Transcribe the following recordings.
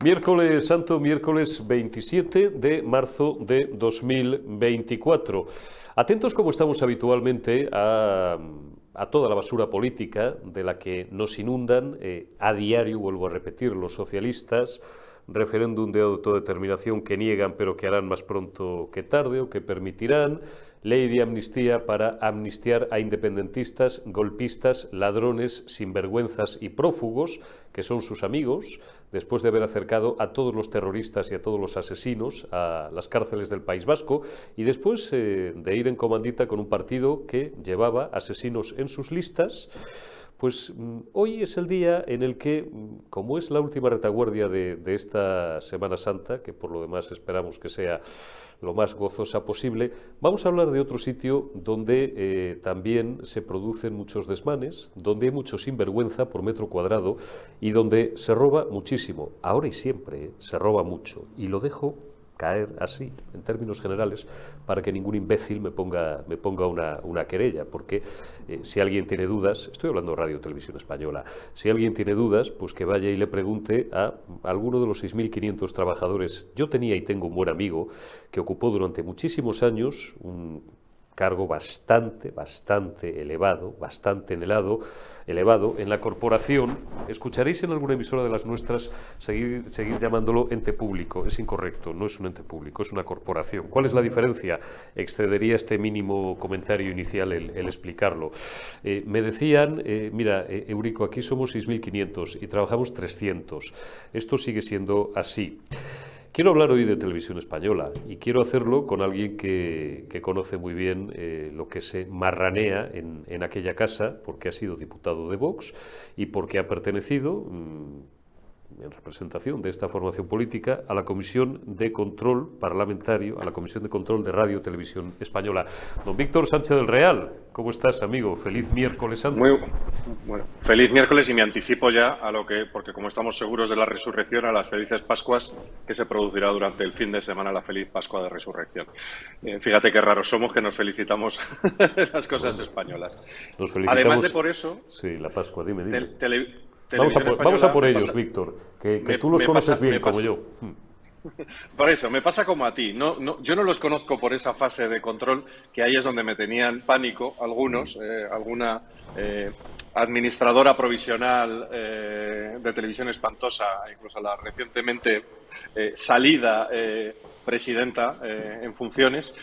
Miércoles Santo, miércoles 27 de marzo de 2024. Atentos como estamos habitualmente a toda la basura política de la que nos inundan a diario, vuelvo a repetir, los socialistas, referéndum de autodeterminación que niegan pero que harán más pronto que tarde o que permitirán, ley de amnistía para amnistiar a independentistas, golpistas, ladrones, sinvergüenzas y prófugos, que son sus amigos, después de haber acercado a todos los terroristas y a todos los asesinos a las cárceles del País Vasco, y después de ir en comandita con un partido que llevaba asesinos en sus listas. Pues hoy es el día en el que, como es la última retaguardia de esta Semana Santa, que por lo demás esperamos que sea lo más gozosa posible, vamos a hablar de otro sitio donde también se producen muchos desmanes, donde hay mucho sinvergüenza por metro cuadrado y donde se roba muchísimo. Ahora y siempre se roba mucho, y lo dejo caer así, en términos generales, para que ningún imbécil me ponga una querella, porque si alguien tiene dudas, estoy hablando de Radio Televisión Española, si alguien tiene dudas, pues que vaya y le pregunte a alguno de los 6.500 trabajadores. Yo tenía y tengo un buen amigo que ocupó durante muchísimos años un cargo bastante elevado en la corporación. Escucharéis en alguna emisora de las nuestras seguir llamándolo ente público. Es incorrecto, no es un ente público, es una corporación. ¿Cuál es la diferencia? Excedería este mínimo comentario inicial el explicarlo. Me decían, mira, Eurico, aquí somos 6.500 y trabajamos 300. Esto sigue siendo así. Quiero hablar hoy de Televisión Española y quiero hacerlo con alguien que conoce muy bien lo que se marranea en aquella casa, porque ha sido diputado de Vox y porque ha pertenecido, en representación de esta formación política, a la Comisión de Control Parlamentario, a la Comisión de Control de Radio Televisión Española. Don Víctor Sánchez del Real, ¿cómo estás, amigo? Feliz miércoles santo. Muy bueno, feliz miércoles, y me anticipo ya a lo que, porque como estamos seguros de la resurrección, a las felices Pascuas que se producirá durante el fin de semana, la feliz Pascua de Resurrección. Fíjate qué raros somos que nos felicitamos las cosas españolas. Nos felicitamos. Además de por eso... Sí, la Pascua, dime. Vamos a por ellos, Víctor, que tú los conoces bien como yo. Por eso, me pasa como a ti. Yo no los conozco por esa fase de control, que ahí es donde me tenían pánico algunos, alguna administradora provisional de Televisión Espantosa, incluso la recientemente salida presidenta en funciones.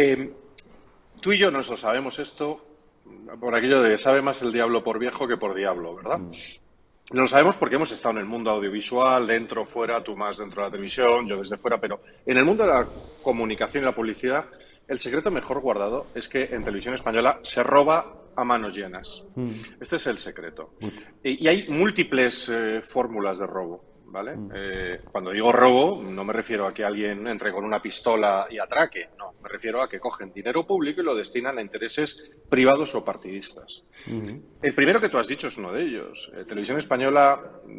Tú y yo nos lo sabemos esto por aquello de sabe más el diablo por viejo que por diablo, ¿verdad? No lo sabemos porque hemos estado en el mundo audiovisual, dentro, fuera, tú más dentro de la televisión, yo desde fuera, pero en el mundo de la comunicación y la publicidad, el secreto mejor guardado es que en Televisión Española se roba a manos llenas. Este es el secreto. Y hay múltiples fórmulas de robo, ¿vale? Cuando digo robo, no me refiero a que alguien entre con una pistola y atraque, no, me refiero a que cogen dinero público y lo destinan a intereses privados o partidistas. El primero que tú has dicho es uno de ellos. Televisión Española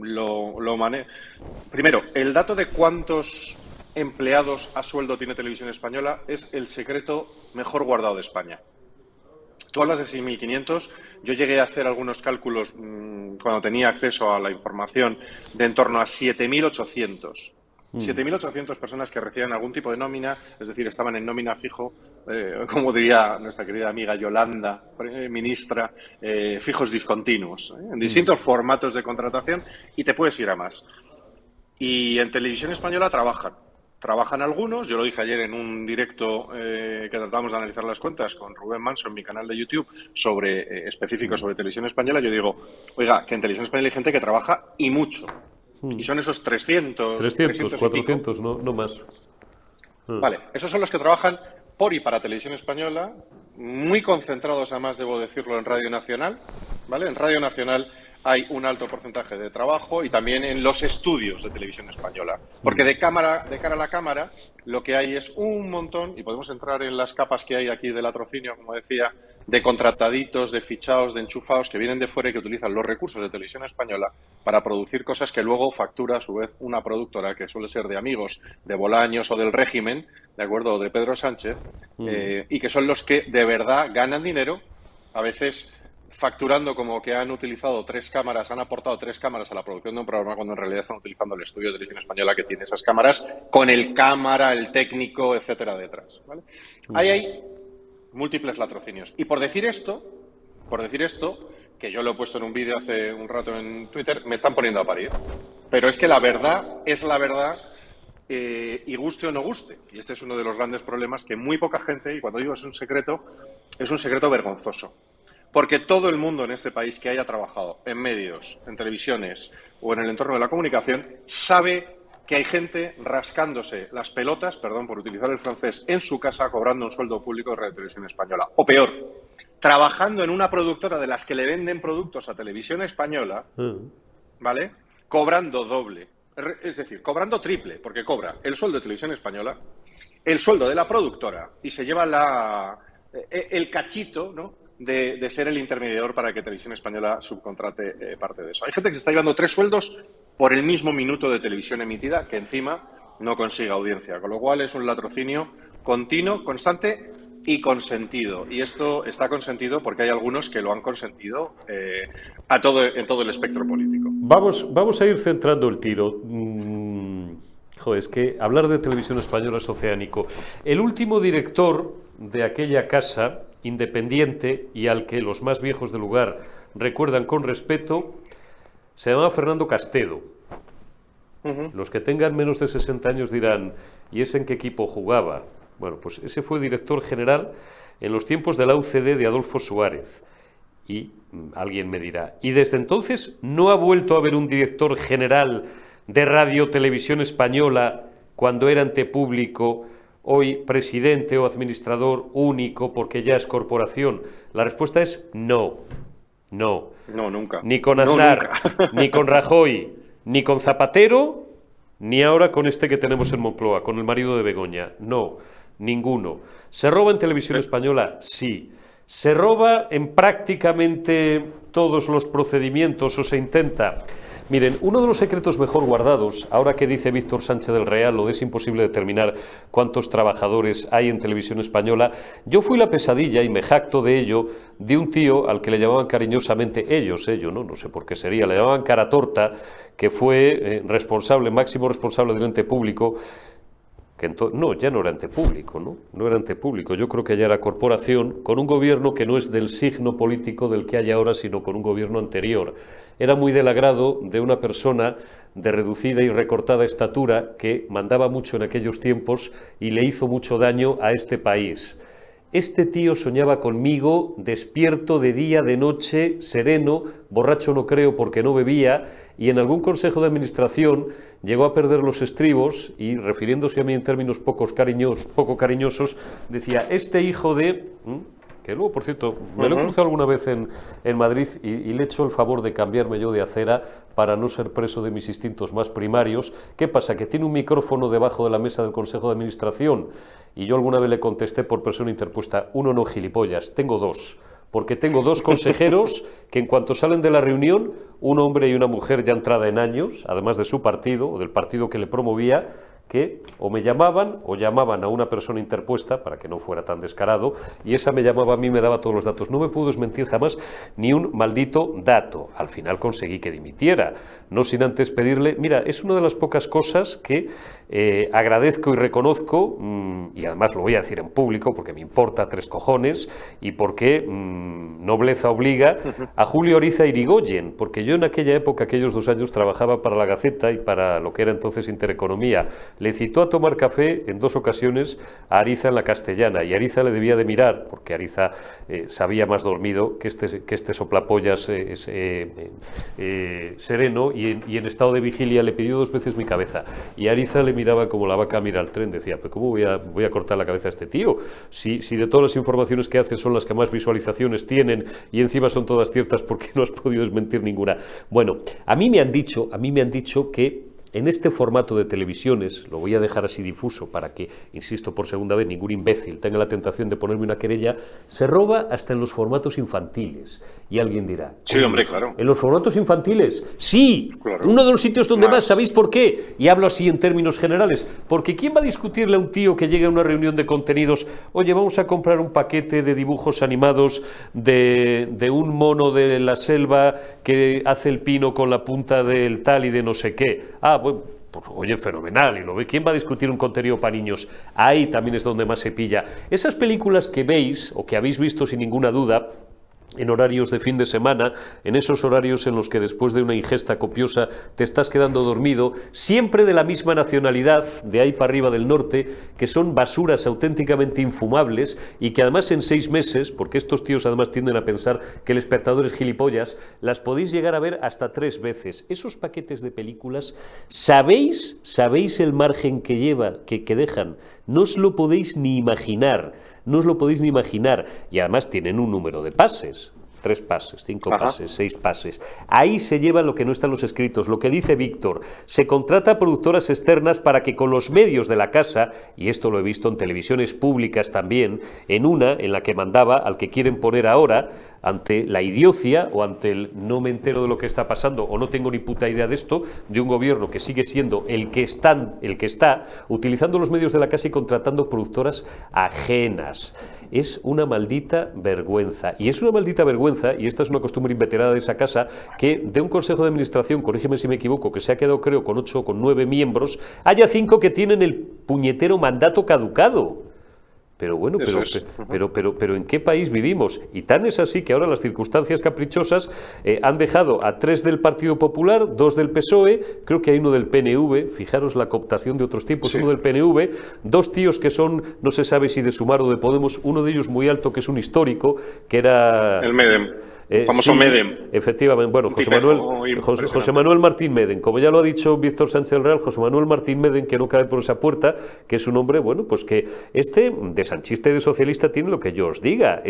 lo maneja. Primero, el dato de cuántos empleados a sueldo tiene Televisión Española es el secreto mejor guardado de España. Tú hablas de 6.500, yo llegué a hacer algunos cálculos cuando tenía acceso a la información de en torno a 7.800. 7.800 personas que reciben algún tipo de nómina, es decir, estaban en nómina fijo, como diría nuestra querida amiga Yolanda, ministra, fijos discontinuos, en distintos formatos de contratación, y te puedes ir a más. Y en Televisión Española trabajan algunos. Yo lo dije ayer en un directo que tratamos de analizar las cuentas con Rubén Manso en mi canal de YouTube específico sobre Televisión Española. Yo digo, oiga, que en Televisión Española hay gente que trabaja y mucho. Y son esos 300 400, no más. Vale, esos son los que trabajan por y para Televisión Española, muy concentrados, además, debo decirlo, en Radio Nacional, ¿vale? En Radio Nacional hay un alto porcentaje de trabajo, y también en los estudios de Televisión Española. Porque de cara a la cámara, lo que hay es un montón, y podemos entrar en las capas que hay aquí de latrocinio, como decía, de contrataditos, de fichados, de enchufados que vienen de fuera y que utilizan los recursos de Televisión Española para producir cosas que luego factura a su vez una productora que suele ser de amigos de Bolaños o del régimen, ¿de acuerdo?, o de Pedro Sánchez, y que son los que de verdad ganan dinero, a veces facturando como que han utilizado 3 cámaras, han aportado 3 cámaras a la producción de un programa, cuando en realidad están utilizando el estudio de televisión española que tiene esas cámaras con el cámara, el técnico, etcétera, detrás, ¿vale? Ahí hay múltiples latrocinios. Y por decir esto, que yo lo he puesto en un vídeo hace un rato en Twitter, me están poniendo a parir. Pero es que la verdad es la verdad, y guste o no guste. Y este es uno de los grandes problemas que muy poca gente, y cuando digo es un secreto vergonzoso. Porque todo el mundo en este país que haya trabajado en medios, en televisiones o en el entorno de la comunicación, sabe que hay gente rascándose las pelotas, perdón por utilizar el francés, en su casa cobrando un sueldo público de Radio Televisión Española. O peor, trabajando en una productora de las que le venden productos a Televisión Española, ¿vale? Cobrando doble. Es decir, cobrando triple, porque cobra el sueldo de Televisión Española, el sueldo de la productora y se lleva el cachito, ¿no?, de ser el intermediador para que Televisión Española subcontrate parte de eso. Hay gente que se está llevando 3 sueldos por el mismo minuto de televisión emitida, que encima no consigue audiencia, con lo cual es un latrocinio continuo, constante y consentido. Y esto está consentido porque hay algunos que lo han consentido en todo el espectro político. Vamos a ir centrando el tiro. Joder, es que hablar de Televisión Española es oceánico. El último director de aquella casa independiente y al que los más viejos del lugar recuerdan con respeto se llamaba Fernando Castedo. Los que tengan menos de 60 años dirán, ¿y ese en qué equipo jugaba? Bueno, pues ese fue director general en los tiempos de la UCD de Adolfo Suárez. Y alguien me dirá, ¿y desde entonces no ha vuelto a haber un director general de Radio Televisión Española cuando era ente público, hoy presidente o administrador único porque ya es corporación? La respuesta es no. No. No, nunca. Ni con Aznar, ni con Rajoy, ni con Zapatero, ni ahora con este que tenemos en Moncloa, con el marido de Begoña. No, ninguno. ¿Se roba en Televisión Española? Sí. ¿Se roba en prácticamente todos los procedimientos o se intenta? Miren, uno de los secretos mejor guardados, ahora que dice Víctor Sánchez del Real, lo es imposible determinar cuántos trabajadores hay en Televisión Española, yo fui la pesadilla, y me jacto de ello, de un tío al que le llamaban cariñosamente yo no sé por qué sería, le llamaban Cara Torta, que fue máximo responsable del ente público, no, ya no era ente público, no era ente público, yo creo que ya era corporación, con un gobierno que no es del signo político del que hay ahora, sino con un gobierno anterior. Era muy del agrado de una persona de reducida y recortada estatura que mandaba mucho en aquellos tiempos y le hizo mucho daño a este país. Este tío soñaba conmigo, despierto de día, de noche, sereno, borracho no creo porque no bebía, y en algún consejo de administración llegó a perder los estribos y, refiriéndose a mí en términos poco cariñosos, decía, este hijo de... que luego, por cierto, me lo he cruzado alguna vez en Madrid y le he hecho el favor de cambiarme yo de acera para no ser preso de mis instintos más primarios. ¿Qué pasa? Que tiene un micrófono debajo de la mesa del Consejo de Administración y yo alguna vez le contesté por persona interpuesta, uno no, gilipollas, tengo 2. Porque tengo 2 consejeros que en cuanto salen de la reunión, un hombre y una mujer ya entrada en años, además de su partido o del partido que le promovía, que o me llamaban o llamaban a una persona interpuesta para que no fuera tan descarado y esa me llamaba a mí y me daba todos los datos. No me pudo desmentir jamás ni un maldito dato. Al final conseguí que dimitiera, no sin antes pedirle... Mira, es una de las pocas cosas que agradezco y reconozco, y además lo voy a decir en público porque me importa 3 cojones y porque nobleza obliga, a Julio Ariza Irigoyen, porque yo en aquella época, aquellos 2 años, trabajaba para La Gaceta y para lo que era entonces Intereconomía. Le citó a tomar café en 2 ocasiones a Ariza en La Castellana y Ariza le debía de mirar, porque Ariza sabía más dormido que este soplapollas sereno y en estado de vigilia le pidió 2 veces mi cabeza y Ariza le miraba como la vaca mira al tren, decía, pero ¿cómo voy a cortar la cabeza a este tío? Si de todas las informaciones que hace son las que más visualizaciones tienen y encima son todas ciertas, ¿por qué no has podido desmentir ninguna? Bueno, a mí me han dicho que en este formato de televisiones, lo voy a dejar así difuso para que, insisto por segunda vez, ningún imbécil tenga la tentación de ponerme una querella, se roba hasta en los formatos infantiles. Y alguien dirá... Sí, hombre, claro. ¿En los formatos infantiles? Sí, claro. Uno de los sitios donde más. ¿Sabéis por qué? Y hablo así en términos generales. Porque ¿quién va a discutirle a un tío que llega a una reunión de contenidos, oye, vamos a comprar un paquete de dibujos animados de un mono de la selva que hace el pino con la punta del tal y de no sé qué? Ah, bueno, pues, oye, fenomenal, y lo ve. ¿Quién va a discutir un contenido para niños? Ahí también es donde más se pilla. Esas películas que veis, o que habéis visto sin ninguna duda, en horarios de fin de semana, en esos horarios en los que después de una ingesta copiosa te estás quedando dormido, siempre de la misma nacionalidad, de ahí para arriba del norte, que son basuras auténticamente infumables y que además en 6 meses, porque estos tíos además tienden a pensar que el espectador es gilipollas, las podéis llegar a ver hasta 3 veces. Esos paquetes de películas, ¿sabéis el margen que dejan? No os lo podéis ni imaginar. No os lo podéis ni imaginar. Y además tienen un número de pases. 3 pases, 5 pases, 6 pases. Ahí se lleva lo que no está en los escritos, lo que dice Víctor. Se contrata a productoras externas para que con los medios de la casa, y esto lo he visto en televisiones públicas también, en la que mandaba al que quieren poner ahora, ante la idiocia o ante el no me entero de lo que está pasando o no tengo ni puta idea de esto, de un gobierno que sigue siendo el que está, utilizando los medios de la casa y contratando productoras ajenas. Es una maldita vergüenza. Y es una maldita vergüenza, y esta es una costumbre inveterada de esa casa, que de un consejo de administración, corrígeme si me equivoco, que se ha quedado creo con 8 o con 9 miembros, haya 5 que tienen el puñetero mandato caducado. Pero bueno, pero ¿en qué país vivimos? Y tan es así que ahora las circunstancias caprichosas han dejado a 3 del Partido Popular, 2 del PSOE, creo que hay uno del PNV, fijaros la cooptación de otros tiempos, sí. Uno del PNV, 2 tíos que son, no se sabe si de Sumar o de Podemos, uno de ellos muy alto que es un histórico, que era... El MEDEM. El famoso sí, Medem. Efectivamente, bueno, José Manuel Martín Medem, como ya lo ha dicho Víctor Sánchez Real, José Manuel Martín Medem, que no cabe por esa puerta, que es un hombre, bueno, pues que de sanchista y de socialista tiene lo que yo os diga.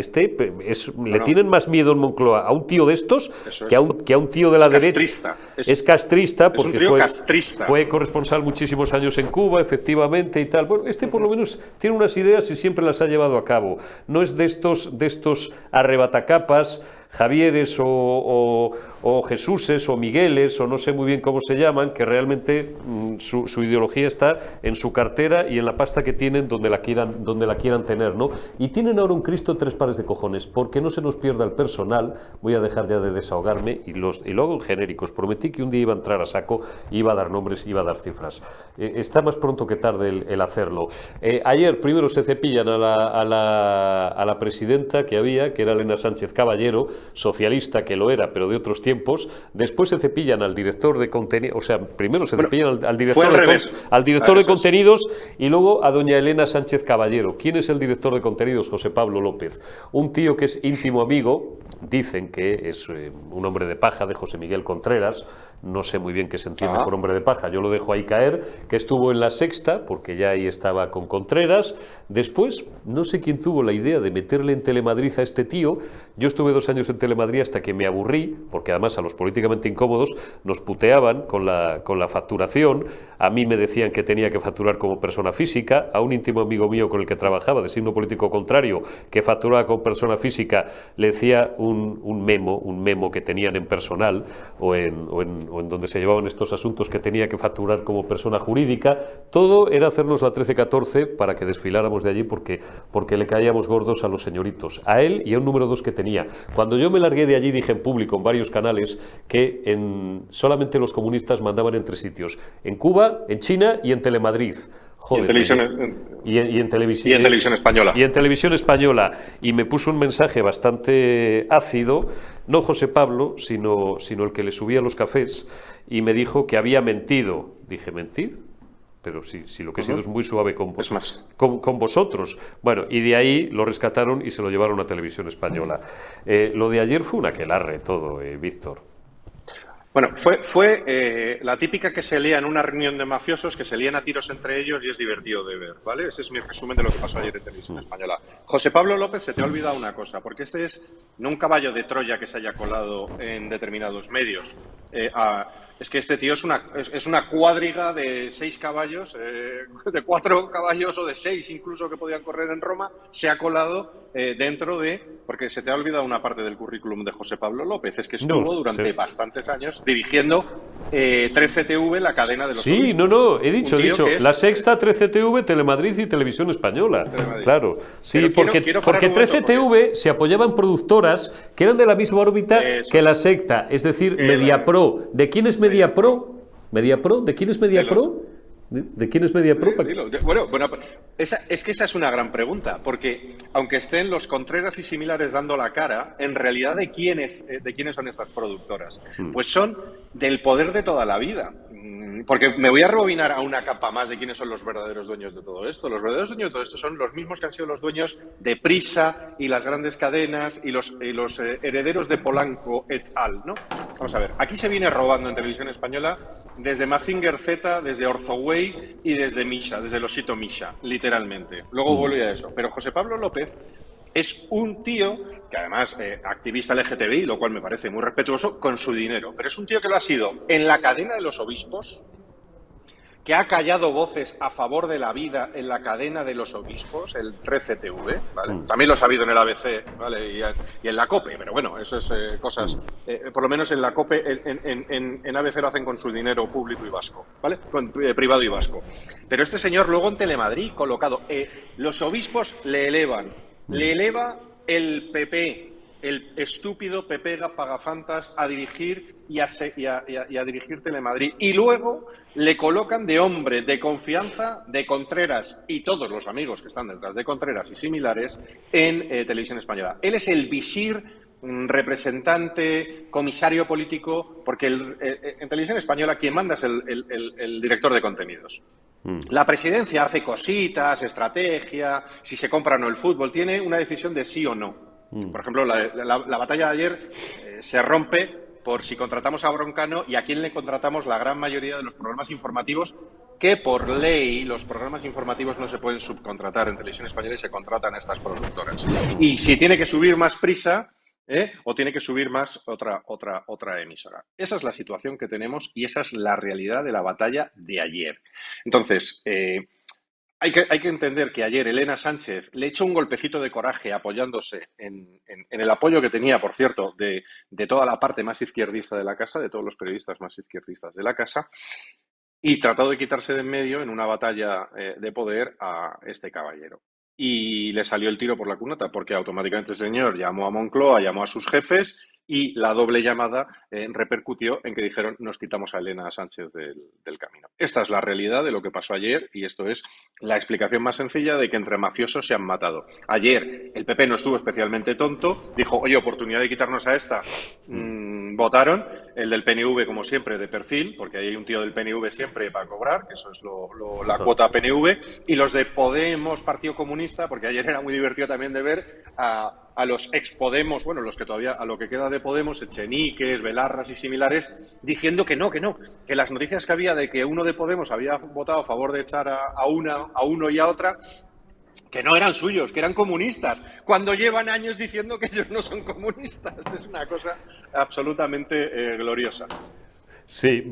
Le tienen más miedo en Moncloa a un tío de estos que a un tío de la derecha. Es castrista porque fue corresponsal muchísimos años en Cuba, efectivamente, y tal. Bueno, por lo menos tiene unas ideas y siempre las ha llevado a cabo. No es de estos arrebatacapas, Javieres o Jesúses o Migueles o no sé muy bien cómo se llaman, que realmente su ideología está en su cartera y en la pasta que tienen donde la quieran tener, ¿no? Y tienen ahora un Cristo 3 pares de cojones, porque no se nos pierda el personal. Voy a dejar ya de desahogarme y lo hago en genéricos. Prometí que un día iba a entrar a saco, iba a dar nombres, iba a dar cifras. Está más pronto que tarde el hacerlo. Ayer primero se cepillan a la presidenta que era Elena Sánchez Caballero, socialista que lo era, pero de otros tiempos. Después se cepillan al director de contenidos, o sea, primero se cepillan al director de contenidos y luego a doña Elena Sánchez Caballero. ¿Quién es el director de contenidos? José Pablo López. Un tío que es íntimo amigo, dicen que es un hombre de paja de José Miguel Contreras. No sé muy bien qué se entiende por hombre de paja, yo lo dejo ahí caer, que estuvo en La Sexta, porque ya ahí estaba con Contreras. Después, no sé quién tuvo la idea de meterle en Telemadrid a este tío. Yo estuve 2 años en Telemadrid hasta que me aburrí, porque además a los políticamente incómodos nos puteaban con la facturación. A mí me decían que tenía que facturar como persona física. A un íntimo amigo mío con el que trabajaba, de signo político contrario, que facturaba como persona física, le decía un memo que tenían en personal o en donde se llevaban estos asuntos, que tenía que facturar como persona jurídica. Todo era hacernos la 13-14 para que desfiláramos de allí porque le caíamos gordos a los señoritos, a él y a un número 2 que tenía. Cuando yo me largué de allí dije en público, en varios canales, que solamente los comunistas mandaban en 3 sitios: en Cuba, en China y en Telemadrid. Joder, y en televisión española. Y en televisión española. Y me puso un mensaje bastante ácido, no José Pablo, sino el que le subía los cafés, y me dijo que había mentido. Dije, ¿mentir? Pero si lo que he sido es muy suave con vosotros. Bueno, y de ahí lo rescataron y se lo llevaron a televisión española. Lo de ayer fue un aquelarre todo, Víctor. Bueno, fue la típica que se lía en una reunión de mafiosos, que se lían a tiros entre ellos y es divertido de ver, ¿vale? Ese es mi resumen de lo que pasó ayer en televisión española. José Pablo López, se te ha olvidado una cosa, porque no un caballo de Troya que se haya colado en determinados medios. es que este tío es una cuadriga de 6 caballos, de 4 caballos o de 6 incluso que podían correr en Roma, se ha colado dentro de... Porque se te ha olvidado una parte del currículum de José Pablo López, es que estuvo durante bastantes años dirigiendo 13TV, la cadena de los obispos. He dicho, La Sexta, 13TV, Telemadrid y Televisión Española. Claro, sí, porque 13TV se apoyaba en productoras que eran de la misma órbita que La Sexta, es decir, Mediapro. ¿De quién es Mediapro? ¿De quién es Mediapro? ¿De quién es Mediapro? Bueno, es que esa es una gran pregunta, porque aunque estén los Contreras y similares dando la cara, en realidad ¿de quiénes son estas productoras? Pues son del poder de toda la vida. Porque me voy a rebobinar a una capa más de quiénes son los verdaderos dueños de todo esto. Los verdaderos dueños de todo esto son los mismos que han sido los dueños de Prisa y las grandes cadenas y los herederos de Polanco et al, ¿no? Vamos a ver, aquí se viene robando en televisión española desde Mazinger Z, desde Orzoway y desde Misha, desde Losito Misha, literalmente. Luego vuelvo a eso. Pero José Pablo López es un tío que además activista LGTBI, lo cual me parece muy respetuoso, con su dinero. Pero es un tío que lo ha sido en la cadena de los obispos, que ha callado voces a favor de la vida en la cadena de los obispos, el 13TV, ¿vale? También lo ha habido en el ABC, ¿vale? Y en la COPE, pero bueno, eso es cosas... por lo menos en la COPE, en ABC lo hacen con su dinero público y vasco, ¿vale? Privado y vasco. Pero este señor luego en Telemadrid, colocado... los obispos le eleva el PP, el estúpido PP Pagafantas, a dirigir y a dirigir Telemadrid. Y luego le colocan de hombre de confianza de Contreras y todos los amigos que están detrás de Contreras y similares en Televisión Española. Él es el visir, representante, comisario político, porque en Televisión Española quien manda es el director de contenidos. La presidencia hace cositas, estrategia, si se compra o no el fútbol, tiene una decisión de sí o no. Por ejemplo, la batalla de ayer se rompe por si contratamos a Broncano y a quién le contratamos la gran mayoría de los programas informativos, que por ley los programas informativos no se pueden subcontratar en Televisión Española y se contratan a estas productoras. Y si tiene que subir más Prisa, o tiene que subir más otra emisora. Esa es la situación que tenemos y esa es la realidad de la batalla de ayer. Entonces, hay que entender que ayer Elena Sánchez le echó un golpecito de coraje apoyándose en el apoyo que tenía, por cierto, de toda la parte más izquierdista de la casa, de todos los periodistas más izquierdistas de la casa, y trató de quitarse de en medio en una batalla de poder a este caballero. Y le salió el tiro por la culata, porque automáticamente el señor llamó a Moncloa, llamó a sus jefes y la doble llamada repercutió en que dijeron nos quitamos a Elena Sánchez del camino. Esta es la realidad de lo que pasó ayer y esto es la explicación más sencilla de que entre mafiosos se han matado. Ayer el PP no estuvo especialmente tonto, dijo, oye, oportunidad de quitarnos a esta, votaron, el del PNV como siempre de perfil, porque hay un tío del PNV siempre para cobrar, que eso es la cuota PNV, y los de Podemos, Partido Comunista, porque ayer era muy divertido también de ver a los ex-Podemos, bueno, los que todavía, a lo que queda de Podemos, Echeniques, Belarras y similares, diciendo que no, que las noticias que había de que uno de Podemos había votado a favor de echar a uno y a otra, que no eran suyos, que eran comunistas, cuando llevan años diciendo que ellos no son comunistas. Es una cosa absolutamente gloriosa. Sí,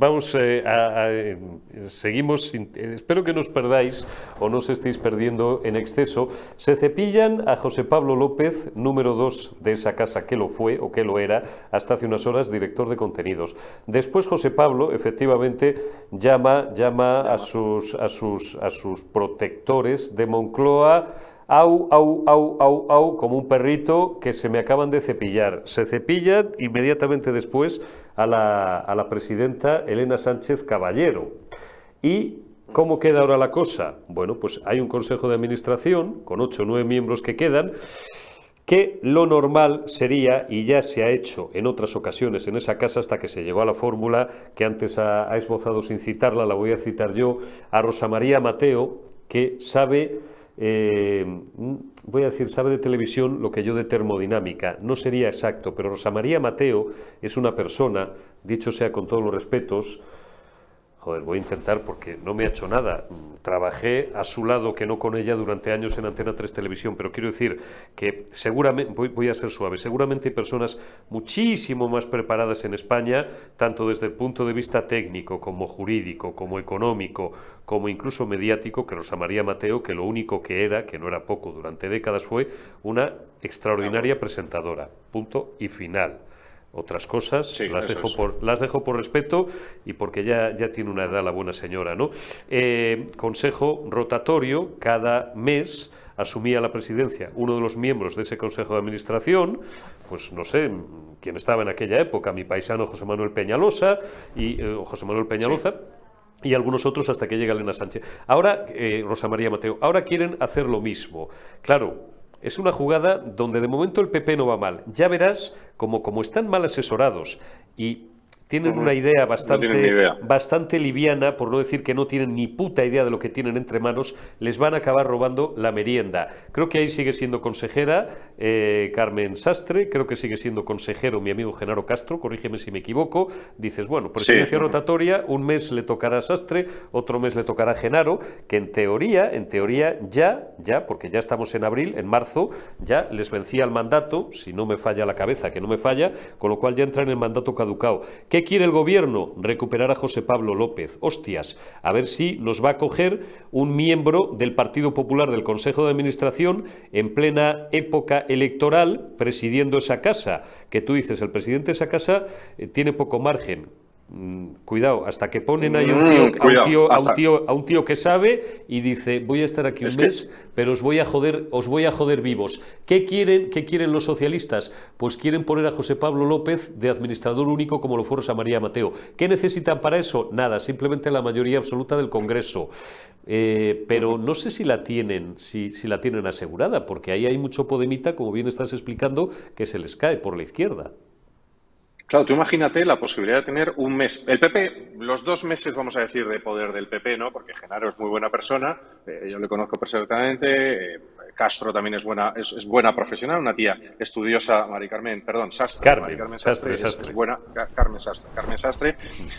seguimos, espero que no os perdáis o no os estéis perdiendo en exceso. Se cepillan a José Pablo López, número 2 de esa casa que lo fue o que lo era hasta hace unas horas director de contenidos. Después José Pablo efectivamente llama a sus protectores de Moncloa, au, como un perrito que se me acaban de cepillar. Se cepillan inmediatamente después a la presidenta Elena Sánchez Caballero. ¿Y cómo queda ahora la cosa? Bueno, pues hay un consejo de administración con 8 o 9 miembros que quedan, que lo normal sería, y ya se ha hecho en otras ocasiones en esa casa hasta que se llegó a la fórmula que antes ha esbozado sin citarla, la voy a citar yo, a Rosa María Mateo, que sabe... voy a decir, sabe de televisión lo que yo de termodinámica. No sería exacto, pero Rosa María Mateo es una persona, dicho sea con todos los respetos, Joder, voy a intentar porque no me ha hecho nada. Trabajé a su lado, que no con ella, durante años en Antena 3 Televisión, pero quiero decir que seguramente, voy a ser suave, seguramente hay personas muchísimo más preparadas en España, tanto desde el punto de vista técnico, como jurídico, como económico, como incluso mediático, que Rosa María Mateo, que lo único que era, que no era poco durante décadas, fue una extraordinaria presentadora. Punto y final. Otras cosas sí, las dejo por respeto y porque ya tiene una edad la buena señora, ¿no? Consejo rotatorio, cada mes asumía la presidencia uno de los miembros de ese consejo de administración, pues no sé quién estaba en aquella época, mi paisano José Manuel Peñalosa y y algunos otros hasta que llega Elena Sánchez. Ahora, Rosa María Mateo, ahora quieren hacer lo mismo. Claro, es una jugada donde de momento el PP no va mal. Ya verás como están mal asesorados y tienen una idea bastante liviana, por no decir que no tienen ni puta idea de lo que tienen entre manos, les van a acabar robando la merienda. Creo que ahí sigue siendo consejera Carmen Sastre, creo que sigue siendo consejero mi amigo Genaro Castro, corrígeme si me equivoco. Dices, bueno, presidencia rotatoria, un mes le tocará a Sastre, otro mes le tocará a Genaro, que en teoría ya, porque ya estamos en abril, en marzo, ya les vencía el mandato, si no me falla la cabeza, que no me falla, con lo cual ya entran en el mandato caducado. ¿Qué quiere el gobierno? Recuperar a José Pablo López. Hostias, a ver si nos va a coger un miembro del Partido Popular del Consejo de Administración en plena época electoral presidiendo esa casa. Que tú dices, el presidente de esa casa tiene poco margen. Cuidado, hasta que ponen ahí a un tío que sabe y dice, voy a estar aquí un mes, pero os voy a joder vivos. ¿Qué quieren los socialistas? Pues quieren poner a José Pablo López de administrador único como lo fue Rosa María Mateo. ¿Qué necesitan para eso? Nada, simplemente la mayoría absoluta del Congreso. Pero no sé si la tienen, si la tienen asegurada, porque ahí hay mucho podemita, como bien estás explicando, que se les cae por la izquierda. Claro, tú imagínate la posibilidad de tener un mes. El PP, los 2 meses, vamos a decir, de poder del PP, ¿no? Porque Genaro es muy buena persona, yo le conozco perfectamente, Castro también es buena profesional, una tía estudiosa, Carmen Sastre. Carmen Sastre.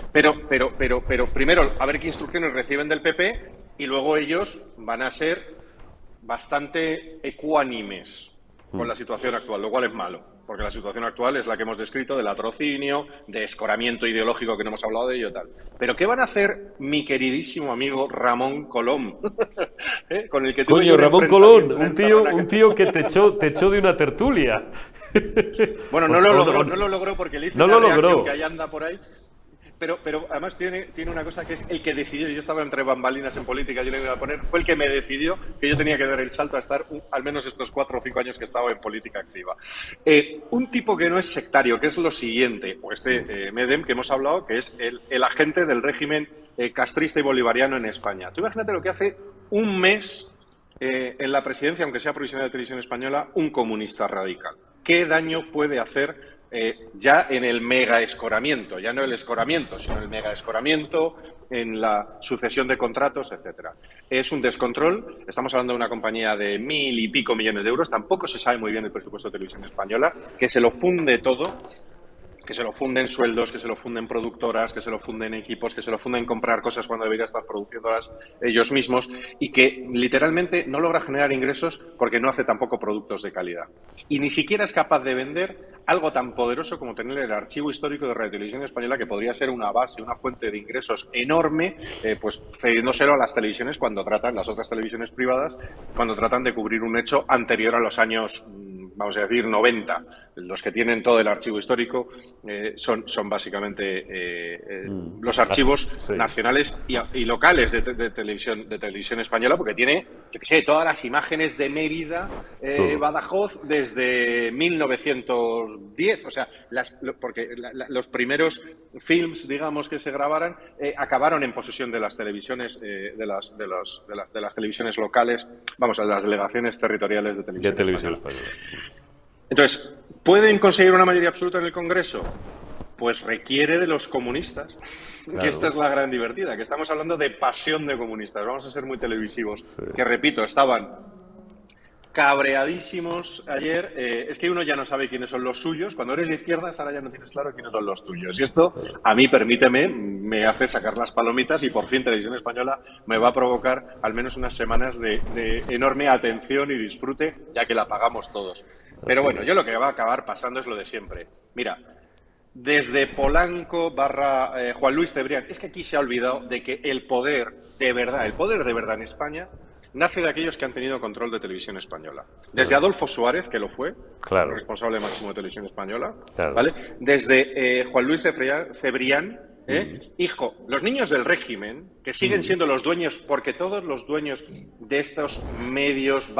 Pero primero, a ver qué instrucciones reciben del PP y luego ellos van a ser bastante ecuánimes con la situación actual, lo cual es malo. Porque la situación actual es la que hemos descrito, de latrocinio, de escoramiento ideológico, que no hemos hablado de ello, tal. Pero ¿qué van a hacer mi queridísimo amigo Ramón Colom? Con el que tuve Coño, Ramón Colom, un tío que te echó de una tertulia. Bueno, no lo logró porque le hice una reacción que ahí anda por ahí. Pero además tiene una cosa que es el que decidió. Yo estaba entre bambalinas en política, yo le iba a poner, fue el que me decidió que yo tenía que dar el salto a estar al menos estos 4 o 5 años que estaba en política activa. Un tipo que no es sectario, que es lo siguiente, o Medem, que hemos hablado, que es el agente del régimen castrista y bolivariano en España. Tú imagínate lo que hace un mes en la presidencia, aunque sea provisional de Televisión Española, un comunista radical. ¿Qué daño puede hacer ya en el mega escoramiento, ya no el escoramiento, sino el mega escoramiento, en la sucesión de contratos, etcétera? Es un descontrol. Estamos hablando de una compañía de 1.000 y pico millones de euros. Tampoco se sabe muy bien el presupuesto de Televisión Española, que se lo funde todo, que se lo funden sueldos, que se lo funden productoras, que se lo funden equipos, que se lo funden comprar cosas cuando debería estar produciéndolas ellos mismos, y que literalmente no logra generar ingresos porque no hace tampoco productos de calidad. Y ni siquiera es capaz de vender algo tan poderoso como tener el archivo histórico de Radio y Televisión Española, que podría ser una base, una fuente de ingresos enorme, pues cediéndoselo a las televisiones las otras televisiones privadas, cuando tratan de cubrir un hecho anterior a los años, vamos a decir, 90. Los que tienen todo el archivo histórico son básicamente los archivos nacionales y locales de televisión española, porque tiene, yo qué sé, todas las imágenes de Mérida, Badajoz, desde 1910. O sea, porque los primeros films, digamos, que se grabaran acabaron en posesión de las televisiones, de las televisiones locales, vamos, a las delegaciones territoriales de televisión española. Entonces, ¿pueden conseguir una mayoría absoluta en el Congreso? Pues requiere de los comunistas, claro. Que esta es la gran divertida, que estamos hablando de pasión de comunistas. Vamos a ser muy televisivos, que repito, estaban cabreadísimos ayer. Es que uno ya no sabe quiénes son los suyos. Cuando eres de izquierdas, ahora ya no tienes claro quiénes son los tuyos. Y esto, a mí, permíteme, me hace sacar las palomitas y por fin Televisión Española me va a provocar al menos unas semanas de enorme atención y disfrute, ya que la pagamos todos. Pero bueno, yo lo que va a acabar pasando es lo de siempre. Mira, desde Polanco / Juan Luis Cebrián, es que aquí se ha olvidado de que el poder de verdad en España nace de aquellos que han tenido control de Televisión Española. Desde Adolfo Suárez, que lo fue, claro, responsable máximo de Televisión Española, claro, ¿vale? Desde Juan Luis Cebrián, hijo, los niños del régimen, que siguen siendo los dueños, porque todos los dueños de estos medios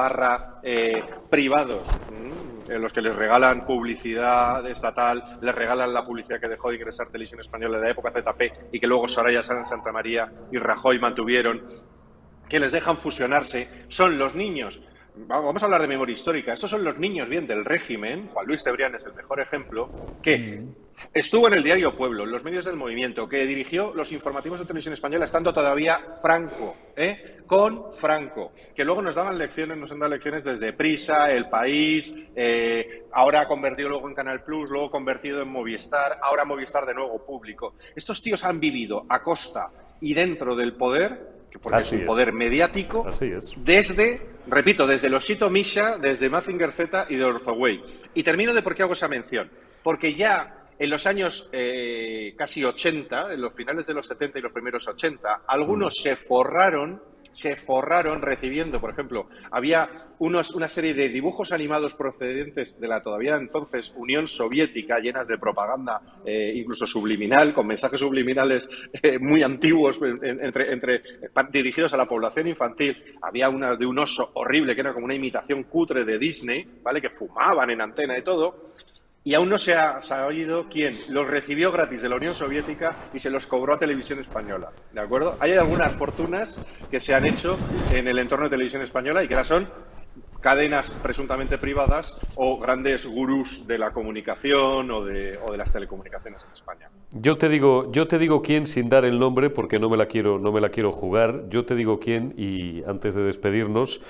/ privados, en los que les regalan publicidad estatal, les regalan la publicidad que dejó de ingresar Televisión Española de la época ZP y que luego Soraya Sáenz de Santa María y Rajoy mantuvieron, que les dejan fusionarse, son los niños. Vamos a hablar de memoria histórica. Estos son los niños bien del régimen. Juan Luis Cebrián es el mejor ejemplo, que estuvo en el diario Pueblo, en los medios del movimiento, que dirigió los informativos de Televisión Española estando todavía Franco, con Franco, que luego nos daban lecciones, nos han dado lecciones desde Prisa, El País, ahora convertido luego en Canal Plus, luego convertido en Movistar, ahora Movistar de nuevo público. Estos tíos han vivido a costa y dentro del poder, porque es un poder mediático, desde, repito, desde Losito Misha, desde Mazinger Z y de Orzoway. Y termino de por qué hago esa mención. Porque ya en los años casi 80, en los finales de los 70 y los primeros 80, algunos se forraron recibiendo, por ejemplo, había una serie de dibujos animados procedentes de la todavía entonces Unión Soviética, llenas de propaganda, incluso subliminal, con mensajes subliminales muy antiguos dirigidos a la población infantil. Había una de un oso horrible que era como una imitación cutre de Disney, ¿vale? Que fumaban en antena y todo. Y aún no se ha oído quién los recibió gratis de la Unión Soviética y se los cobró a Televisión Española, ¿de acuerdo? Hay algunas fortunas que se han hecho en el entorno de Televisión Española y que ahora son cadenas presuntamente privadas o grandes gurús de la comunicación o de las telecomunicaciones en España. Yo te digo quién sin dar el nombre porque no me la quiero jugar. Yo te digo quién y antes de despedirnos,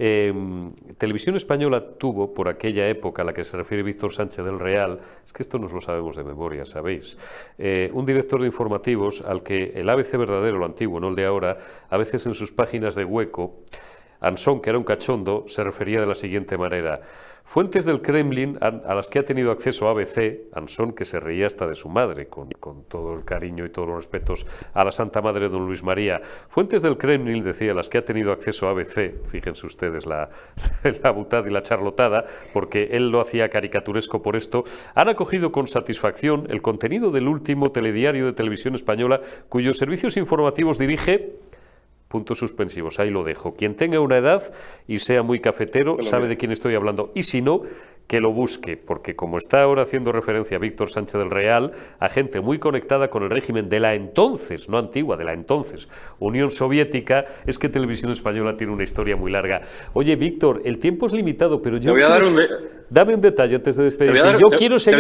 Televisión Española tuvo por aquella época a la que se refiere Víctor Sánchez del Real, es que esto nos lo sabemos de memoria, sabéis, un director de informativos al que el ABC verdadero, lo antiguo, no el de ahora, a veces en sus páginas de hueco, Ansón, que era un cachondo, se refería de la siguiente manera: fuentes del Kremlin a las que ha tenido acceso ABC, Ansón, que se reía hasta de su madre, con todo el cariño y todos los respetos a la Santa Madre de don Luis María. Fuentes del Kremlin, decía, a las que ha tenido acceso ABC, fíjense ustedes la butada y la charlotada, porque él lo hacía caricaturesco por esto, han acogido con satisfacción el contenido del último telediario de Televisión Española, cuyos servicios informativos dirige... Puntos suspensivos, ahí lo dejo. Quien tenga una edad y sea muy cafetero sabe de quién estoy hablando. Y si no, que lo busque, porque como está ahora haciendo referencia a Víctor Sánchez del Real, a gente muy conectada con el régimen de la entonces, no antigua, de la entonces Unión Soviética, es que Televisión Española tiene una historia muy larga. Oye, Víctor, el tiempo es limitado, pero yo... Dame un detalle antes de despedirte. Yo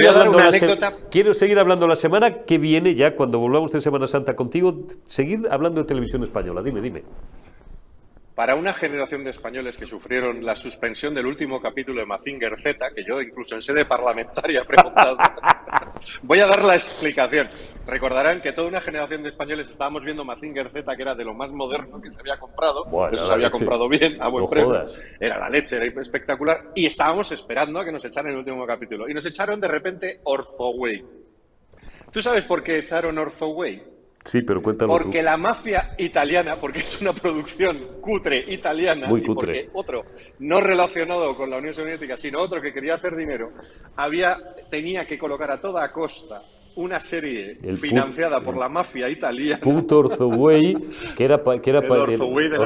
quiero seguir hablando la semana que viene, ya cuando volvamos de Semana Santa contigo, seguir hablando de Televisión Española. Dime. Para una generación de españoles que sufrieron la suspensión del último capítulo de Mazinger Z, que yo incluso en sede parlamentaria he preguntado, voy a dar la explicación. Recordarán que toda una generación de españoles estábamos viendo Mazinger Z, que era de lo más moderno que se había comprado. Bueno, eso se había comprado bien, a buen precio. Era la leche, era espectacular. Y estábamos esperando a que nos echaran el último capítulo. Y nos echaron de repente Orzoway. ¿Tú sabes por qué echaron Orzoway? Sí, pero cuéntalo porque tú. La mafia italiana, porque es una producción cutre italiana, muy y cutre. Porque otro no relacionado con la Unión Soviética, sino otro que quería hacer dinero, tenía que colocar a toda costa una serie financiada por la mafia italiana. Puto Orzoway, que era Orzoway de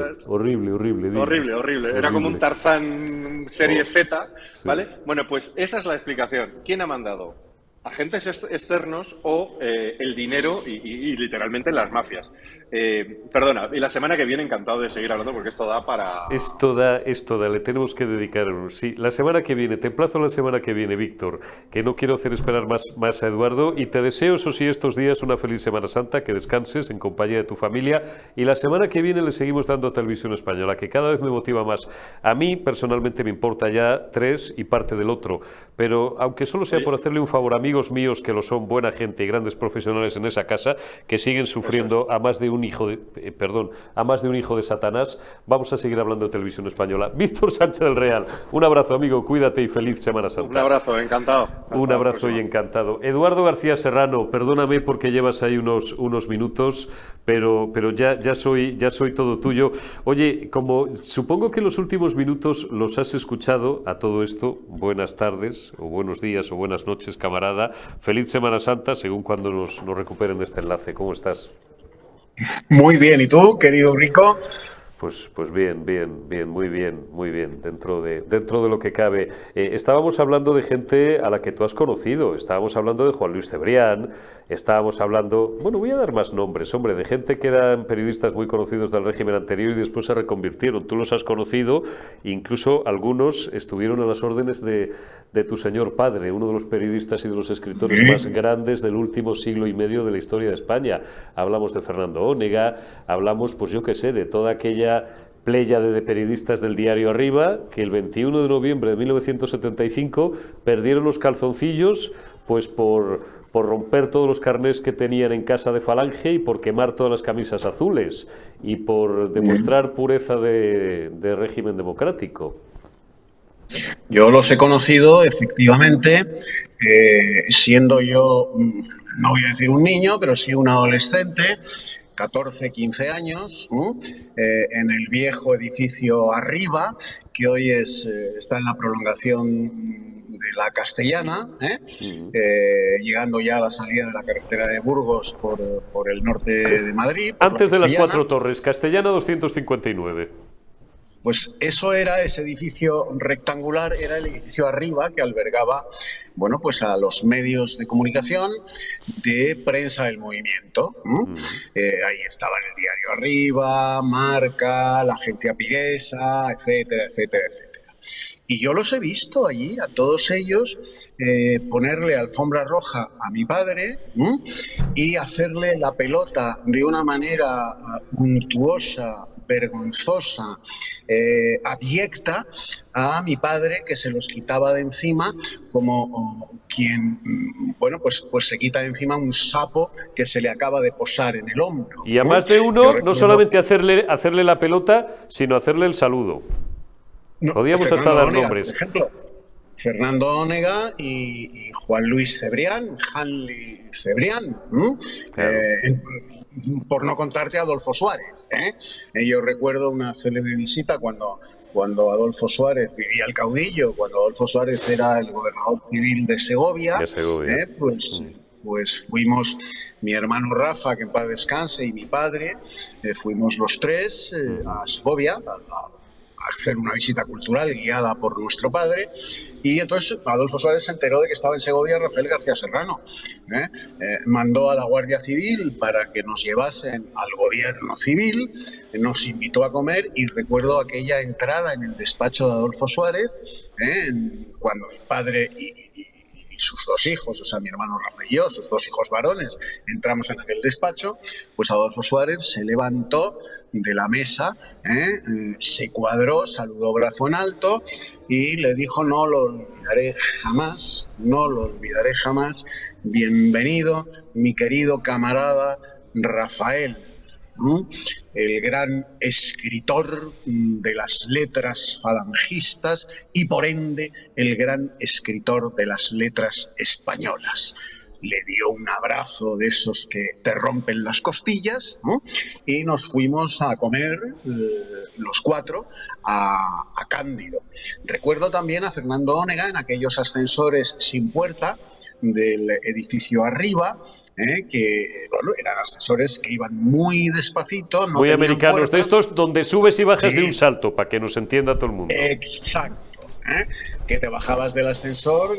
horrible. Era como un Tarzán serie Z, ¿vale? Sí. Bueno, pues esa es la explicación. ¿Quién ha mandado agentes externos o el dinero y literalmente las mafias. Perdona, y la semana que viene encantado de seguir hablando porque esto da para... Esto da, le tenemos que dedicar, sí, la semana que viene, te emplazo la semana que viene, Víctor, que no quiero hacer esperar más a Eduardo, y te deseo, eso sí, estos días una feliz Semana Santa, que descanses en compañía de tu familia, y la semana que viene le seguimos dando a Televisión Española, que cada vez me motiva más. A mí, personalmente, me importa ya 3 y parte del otro, pero aunque solo sea por hacerle un favor a amigos míos que lo son, buena gente y grandes profesionales en esa casa, que siguen sufriendo a más de un hijo de Satanás, vamos a seguir hablando de Televisión Española. Víctor Sánchez del Real, un abrazo, amigo, cuídate y feliz Semana Santa. Un abrazo, encantado. Un abrazo y encantado. Eduardo García Serrano, perdóname porque llevas ahí unos minutos, pero ya soy todo tuyo. Oye, como supongo que los últimos minutos los has escuchado a todo esto, buenas tardes, o buenos días, o buenas noches, camarada. Feliz Semana Santa, según cuando nos recuperen de este enlace. ¿Cómo estás? Muy bien, ¿y tú, querido Rico? Pues bien, muy bien, dentro de lo que cabe. Estábamos hablando de gente a la que tú has conocido, estábamos hablando de Juan Luis Cebrián, estábamos hablando, bueno, voy a dar más nombres, hombre, de gente que eran periodistas muy conocidos del régimen anterior y después se reconvirtieron. Tú los has conocido, incluso algunos estuvieron a las órdenes de tu señor padre, uno de los periodistas y de los escritores más grandes del último siglo y medio de la historia de España. Hablamos de Fernando Onega, hablamos, pues yo qué sé, de toda aquella pléyade de periodistas del diario Arriba, que el 21 de noviembre de 1975 perdieron los calzoncillos pues por romper todos los carnés que tenían en casa de Falange y por quemar todas las camisas azules y por demostrar pureza de régimen democrático. Yo los he conocido, efectivamente, siendo yo, no voy a decir un niño, pero sí un adolescente, 14, 15 años, en el viejo edificio Arriba, que hoy está en la prolongación de la Castellana, llegando ya a la salida de la carretera de Burgos por el norte de Madrid. Antes de las Cuatro Torres, Castellana 259. Pues eso era, ese edificio rectangular, era el edificio Arriba que albergaba, bueno, pues a los medios de comunicación de prensa del movimiento. Ahí estaban el diario Arriba, Marca, la Agencia Piguesa, etcétera, etcétera, etcétera. Y yo los he visto allí, a todos ellos, ponerle alfombra roja a mi padre y hacerle la pelota de una manera untuosa, vergonzosa, abyecta a mi padre, que se los quitaba de encima como quien, bueno, pues se quita de encima un sapo que se le acaba de posar en el hombro. Y a más de uno, no solamente hacerle la pelota, sino hacerle el saludo. Podíamos hasta dar nombres. Por ejemplo, Fernando Onega y Juan Luis Cebrián, Hanley Cebrián, Claro. Por no contarte a Adolfo Suárez. Yo recuerdo una célebre visita cuando Adolfo Suárez vivía el caudillo, cuando Adolfo Suárez era el gobernador civil de Segovia, pues fuimos mi hermano Rafa, que en paz descanse, y mi padre, fuimos los tres a Segovia a hacer una visita cultural guiada por nuestro padre, y entonces Adolfo Suárez se enteró de que estaba en Segovia Rafael García Serrano. Mandó a la Guardia Civil para que nos llevasen al gobierno civil, nos invitó a comer, y recuerdo aquella entrada en el despacho de Adolfo Suárez, cuando mi padre y sus dos hijos, o sea, mi hermano Rafael y yo, sus dos hijos varones, entramos en aquel despacho, pues Adolfo Suárez se levantó de la mesa, se cuadró, saludó brazo en alto y le dijo: no lo olvidaré jamás, no lo olvidaré jamás, bienvenido mi querido camarada Rafael, el gran escritor de las letras falangistas y por ende el gran escritor de las letras españolas. Le dio un abrazo de esos que te rompen las costillas, y nos fuimos a comer los cuatro a Cándido. Recuerdo también a Fernando Onega en aquellos ascensores sin puerta del edificio Arriba, que bueno, eran ascensores que iban muy despacito, no muy americanos, puertas, de estos donde subes y bajas de un salto, para que nos entienda todo el mundo. Exacto, que te bajabas del ascensor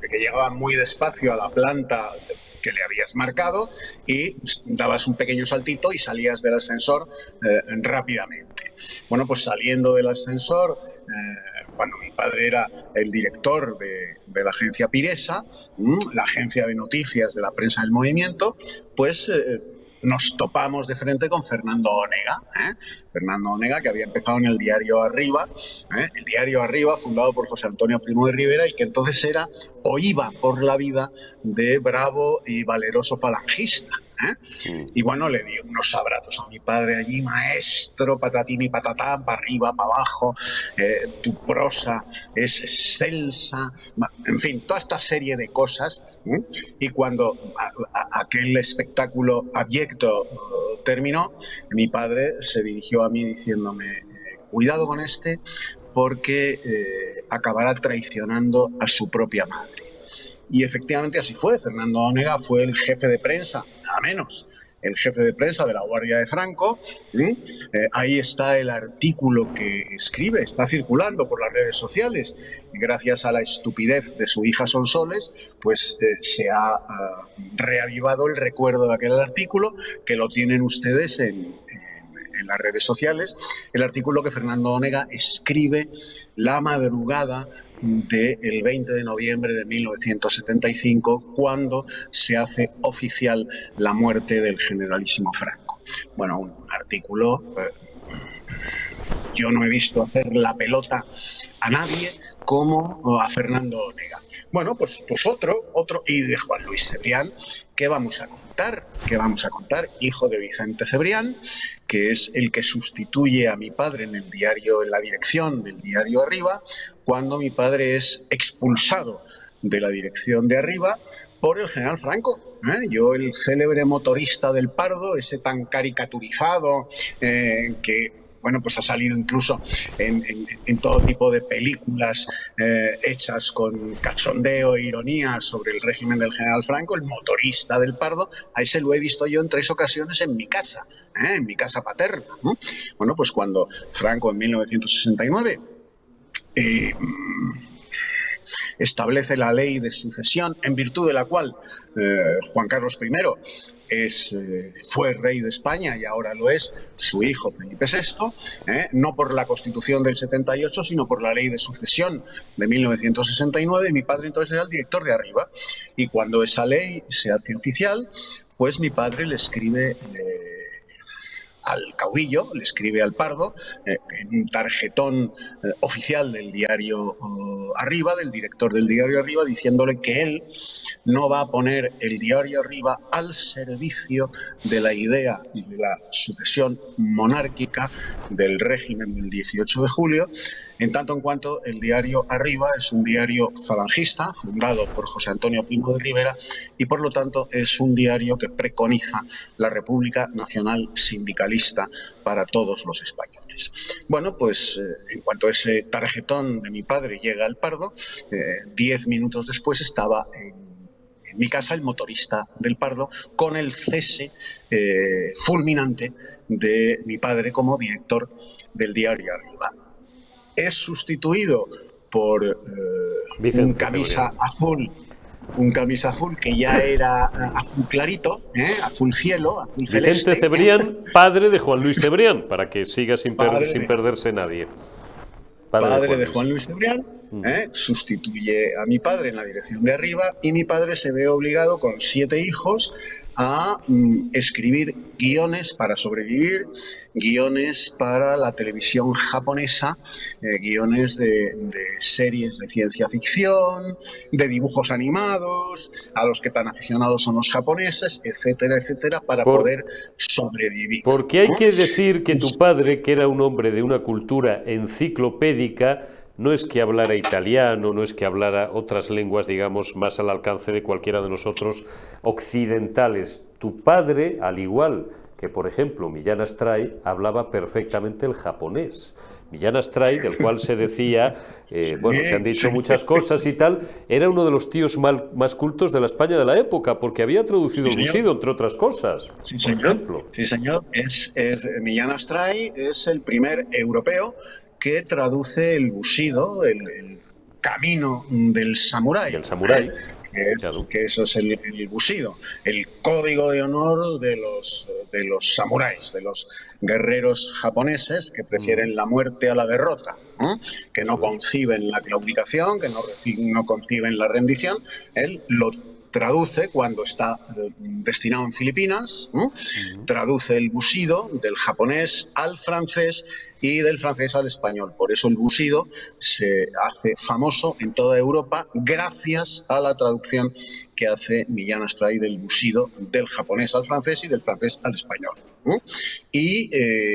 de que llegaban muy despacio a la planta que le habías marcado y dabas un pequeño saltito y salías del ascensor rápidamente. Bueno, pues saliendo del ascensor, cuando mi padre era el director de la agencia Piresa, la agencia de noticias de la prensa del movimiento, pues nos topamos de frente con Fernando Onega. Fernando Onega, que había empezado en el diario Arriba, el diario Arriba, fundado por José Antonio Primo de Rivera, y que entonces era o iba por la vida de bravo y valeroso falangista. Y bueno, le di unos abrazos a mi padre allí, maestro, patatín y patatán, para arriba, para abajo, tu prosa es excelsa, en fin, toda esta serie de cosas. Y cuando aquel espectáculo abyecto terminó, mi padre se dirigió a mí diciéndome, cuidado con este, porque acabará traicionando a su propia madre. Y efectivamente así fue. Fernando Onega fue el jefe de prensa, nada menos, el jefe de prensa de la Guardia de Franco. Ahí está el artículo que escribe, está circulando por las redes sociales. Gracias a la estupidez de su hija Sonsoles, pues se ha reavivado el recuerdo de aquel artículo, que lo tienen ustedes en las redes sociales. El artículo que Fernando Onega escribe la madrugada del 20 de noviembre de 1975, cuando se hace oficial la muerte del generalísimo Franco. Bueno, un artículo, yo no he visto hacer la pelota a nadie como a Fernando Onega. Bueno, pues otro, y de Juan Luis Cebrián, ¿qué vamos a contar? ¿Qué vamos a contar? Hijo de Vicente Cebrián, que es el que sustituye a mi padre en el diario, en la dirección del diario Arriba, cuando mi padre es expulsado de la dirección de Arriba por el general Franco. Yo, el célebre motorista del Pardo, ese tan caricaturizado que... bueno, pues ha salido incluso en todo tipo de películas hechas con cachondeo e ironía sobre el régimen del general Franco, el motorista del Pardo. A ese lo he visto yo en 3 ocasiones en mi casa paterna. Bueno, pues cuando Franco en 1969 establece la ley de sucesión, en virtud de la cual Juan Carlos I fue rey de España y ahora lo es su hijo Felipe VI, no por la Constitución del 78, sino por la ley de sucesión de 1969. Mi padre entonces era el director de Arriba, y cuando esa ley se hace oficial, pues mi padre le escribe al caudillo, le escribe al Pardo, en un tarjetón oficial del diario Arriba, del director del diario Arriba, diciéndole que él no va a poner el diario Arriba al servicio de la idea de la sucesión monárquica del régimen del 18 de julio, en tanto en cuanto el diario Arriba es un diario falangista, fundado por José Antonio Primo de Rivera, y por lo tanto es un diario que preconiza la República Nacional Sindicalista para todos los españoles. Bueno, pues en cuanto ese tarjetón de mi padre llega al Pardo, 10 minutos después estaba en mi casa el motorista del Pardo, con el cese fulminante de mi padre como director del diario Arriba. Es sustituido por un camisa azul que ya era azul clarito, azul cielo, azul celeste. Vicente Cebrián, padre de Juan Luis Cebrián, para que siga sin perderse nadie. Padre de Juan Luis Cebrián, sustituye a mi padre en la dirección de Arriba, y mi padre se ve obligado, con 7 hijos, a escribir guiones para sobrevivir, guiones para la televisión japonesa, guiones de series de ciencia ficción, de dibujos animados, a los que tan aficionados son los japoneses, etcétera, etcétera, para poder sobrevivir. Porque hay que decir que tu padre, que era un hombre de una cultura enciclopédica, no es que hablara italiano, no es que hablara otras lenguas, digamos, más al alcance de cualquiera de nosotros occidentales. Tu padre, al igual que, por ejemplo, Millán Astray, hablaba perfectamente el japonés. Millán Astray, del cual se decía, bueno, se han dicho muchas cosas y tal, era uno de los tíos más cultos de la España de la época, porque había traducido Bushido, entre otras cosas, por ejemplo. Sí, señor. Millán Astray es el primer europeo que traduce el Bushido, el camino del samurái. El samurái. Que eso es el bushido, el código de honor de los samuráis, de los guerreros japoneses que prefieren la muerte a la derrota, que no conciben la claudicación, que no conciben la rendición. Él lo traduce cuando está destinado en Filipinas, traduce el bushido del japonés al francés y del francés al español. Por eso el bushido se hace famoso en toda Europa gracias a la traducción que hace Millán Astray del bushido del japonés al francés y del francés al español. Y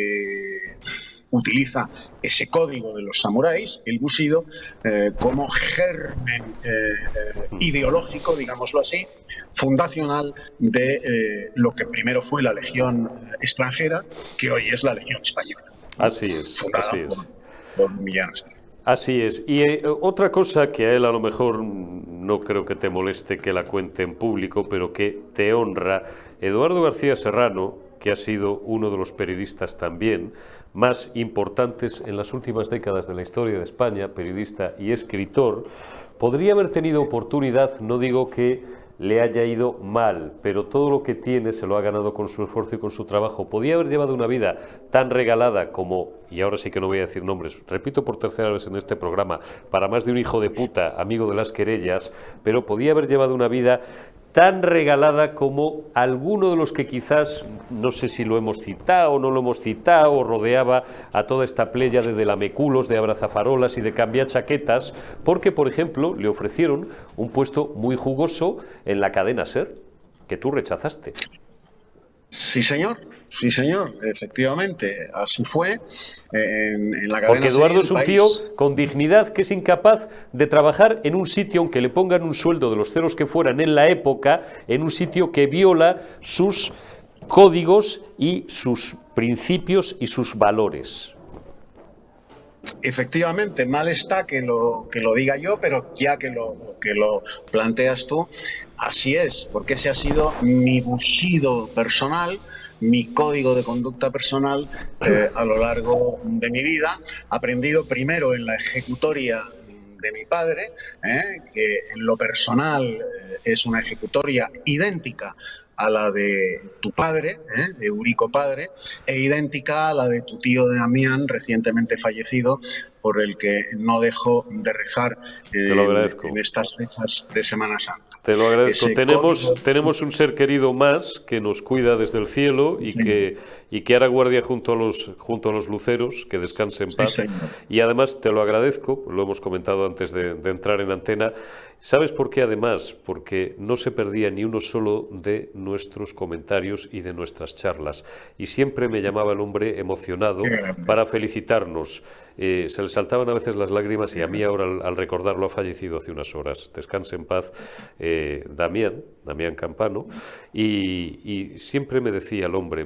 utiliza ese código de los samuráis, el bushido, como germen ideológico, digámoslo así, fundacional de lo que primero fue la Legión extranjera, que hoy es la Legión española. Así es, así es. Por Millán Astray. Así es. Y otra cosa que a él a lo mejor no creo que te moleste que la cuente en público, pero que te honra, Eduardo García Serrano, que ha sido uno de los periodistas también más importantes en las últimas décadas de la historia de España, periodista y escritor, podría haber tenido oportunidad, no digo que le haya ido mal, pero todo lo que tiene se lo ha ganado con su esfuerzo y con su trabajo. Podía haber llevado una vida tan regalada como, y ahora sí que no voy a decir nombres, repito por tercera vez en este programa, para más de un hijo de puta, amigo de las querellas, pero podía haber llevado una vida tan regalada como alguno de los que quizás, no sé si lo hemos citado o no lo hemos citado, o rodeaba a toda esta pléyade de lameculos, de abrazafarolas y de cambiachaquetas, porque, por ejemplo, le ofrecieron un puesto muy jugoso en la cadena SER, que tú rechazaste. Sí, señor, efectivamente, así fue. En la cadena Porque Eduardo es un tío con dignidad que es incapaz de trabajar en un sitio, aunque le pongan un sueldo de los ceros que fueran en la época, en un sitio que viola sus códigos y sus principios y sus valores. Efectivamente, mal está que lo diga yo, pero ya que lo planteas tú, así es, porque ese ha sido mi bushido personal, mi código de conducta personal a lo largo de mi vida, aprendido primero en la ejecutoria de mi padre, que en lo personal es una ejecutoria idéntica a la de tu padre, Eurico padre, e idéntica a la de tu tío Damián, recientemente fallecido, por el que no dejo de rezar en estas fechas de Semana Santa. Te lo agradezco. Tenemos un ser querido más que nos cuida desde el cielo y, sí, que hará guardia junto a los luceros, que descanse en paz. Sí, y además te lo agradezco, lo hemos comentado antes de entrar en antena. ¿Sabes por qué además? Porque no se perdía ni uno solo de nuestros comentarios y de nuestras charlas. Y siempre me llamaba el hombre emocionado para felicitarnos. Se le saltaban a veces las lágrimas y a mí ahora al recordarlo ha fallecido hace unas horas. Descanse en paz Damián Campano. Y siempre me decía el hombre,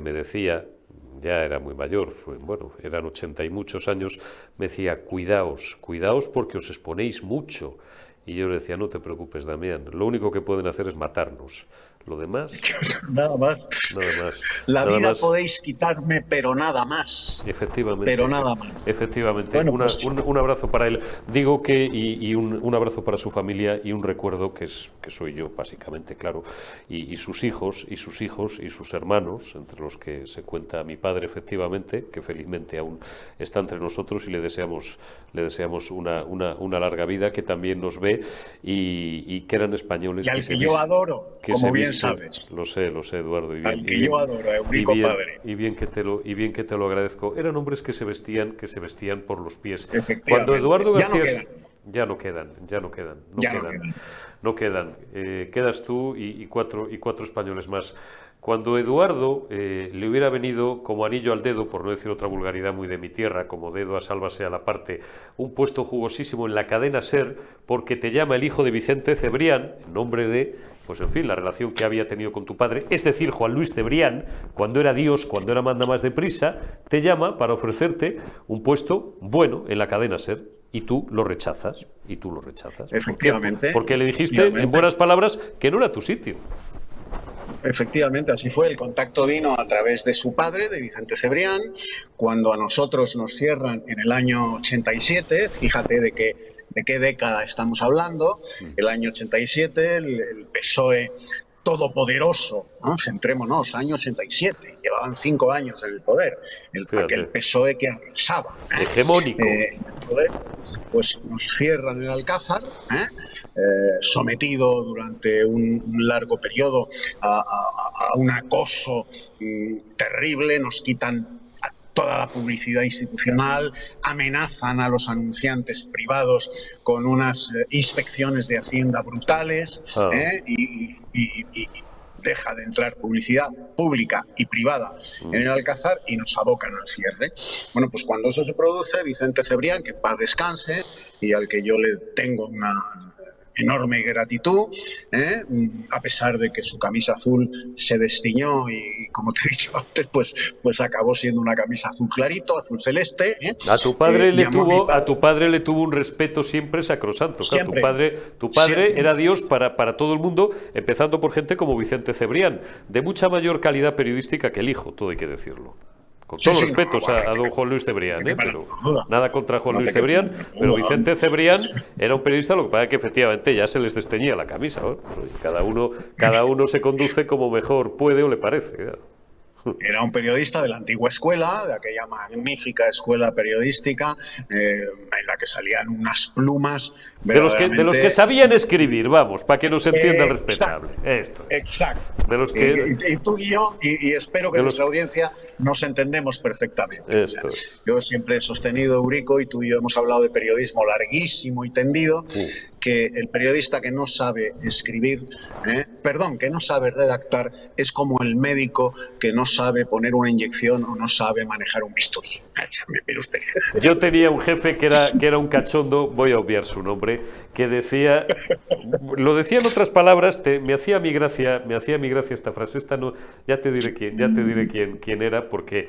ya era muy mayor, eran 80 y muchos años, me decía, cuidaos porque os exponéis mucho. Y yo le decía, no te preocupes, Damián, lo único que pueden hacer es matarnos. Lo demás... Nada más. La vida podéis quitarme, pero nada más. Efectivamente. Pero nada más. Efectivamente. Bueno, un abrazo para él. Digo que y un abrazo para su familia y un recuerdo que soy yo, básicamente, claro. Y sus hijos, y sus hermanos, entre los que se cuenta mi padre, efectivamente, que felizmente aún está entre nosotros y le deseamos una larga vida, que también nos ve y que eran españoles. Y al que yo adoro, como bien sabes. Lo sé, Eduardo. Yo adoro a Eurico padre. Y bien que te lo agradezco. Eran hombres que se vestían por los pies. Cuando Eduardo García... Ya no quedan. Quedas tú y cuatro españoles más. Cuando Eduardo le hubiera venido como anillo al dedo, por no decir otra vulgaridad muy de mi tierra, como dedo a sálvase a la parte, un puesto jugosísimo en la cadena SER, porque te llama el hijo de Vicente Cebrián, en nombre de, pues en fin, la relación que había tenido con tu padre, es decir, Juan Luis Cebrián, cuando era Dios, cuando era manda más deprisa, te llama para ofrecerte un puesto bueno en la cadena SER. Y tú lo rechazas. Efectivamente. Porque le dijiste, en buenas palabras, que no era tu sitio. Efectivamente, así fue. El contacto vino a través de su padre, de Vicente Cebrián, cuando a nosotros nos cierran en el año 87. Fíjate de que de qué década estamos hablando. El año 87, el PSOE todopoderoso, ¿no? Centrémonos, año 87, llevaban 5 años en el poder, aquel PSOE que arrasaba, hegemónico. El poder, pues nos cierran el Alcázar, sometido durante un largo periodo a un acoso terrible, nos quitan toda la publicidad institucional, amenazan a los anunciantes privados con unas inspecciones de Hacienda brutales, y deja de entrar publicidad pública y privada en el Alcázar y nos abocan al cierre. Bueno, pues cuando eso se produce, Vicente Cebrián, que en paz descanse y al que yo le tengo una enorme gratitud, a pesar de que su camisa azul se destiñó y, como te he dicho antes, pues acabó siendo una camisa azul clarito, azul celeste. A tu padre le tuvo un respeto siempre sacrosanto. Siempre. Claro, tu padre era Dios para todo el mundo, empezando por gente como Vicente Cebrián, de mucha mayor calidad periodística que el hijo, todo hay que decirlo. Con todos los respetos a don Juan Luis Cebrián, pero nada contra Juan Luis Cebrián, pero Vicente Cebrián era un periodista, lo que pasa es que efectivamente ya se les desteñía la camisa, ¿no? Cada uno se conduce como mejor puede o le parece. Claro. Era un periodista de la antigua escuela, de aquella magnífica escuela periodística, en la que salían unas plumas. De los que sabían escribir, vamos, para que nos entienda el respetable. Esto. Exacto. De los que... y tú y yo, y espero que nuestra audiencia nos entendemos perfectamente. Esto es. Yo siempre he sostenido, Eurico, y tú y yo hemos hablado de periodismo larguísimo y tendido, que el periodista que no sabe escribir, que no sabe redactar, es como el médico que no sabe poner una inyección o no sabe manejar un bisturí. Mire usted. Yo tenía un jefe que era un cachondo, voy a obviar su nombre, que decía, lo decía en otras palabras, me hacía mi gracia esta frase, ya te diré quién era, porque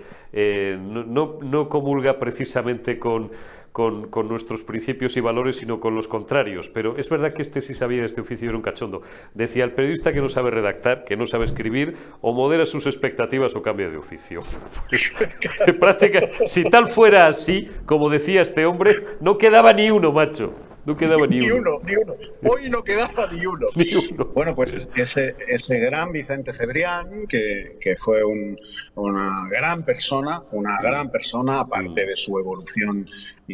no comulga precisamente con nuestros principios y valores, sino con los contrarios. Pero es verdad que este sí sabía de este oficio, era un cachondo. Decía, el periodista que no sabe redactar, que no sabe escribir, o modera sus expectativas o cambia de oficio. En práctica, si tal fuera así, como decía este hombre, no quedaba ni uno, macho. No quedaba ni uno. Hoy no quedaba ni uno. Bueno, pues ese gran Vicente Cebrián, que fue una gran persona, aparte de su evolución